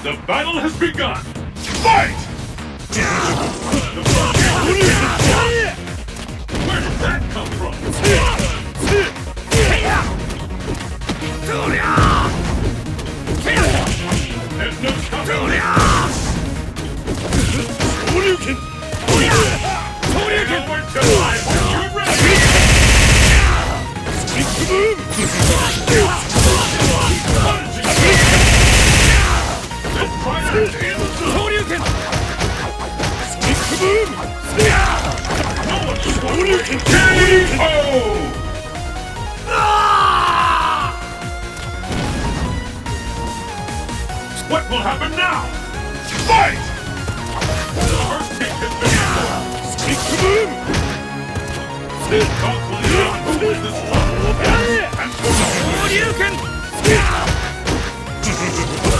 The battle has begun! Fight! Where did that come from? There's no stopping me! Onward to life! Are you ready? Let's try to end the no one's K.O. What will happen now? Fight! The first kick has been scored. Talk will not who is this one. And for the